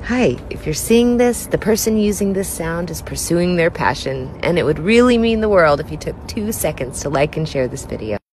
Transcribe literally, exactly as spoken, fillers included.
Hi, if you're seeing this, the person using this sound is pursuing their passion, and it would really mean the world if you took two seconds to like and share this video.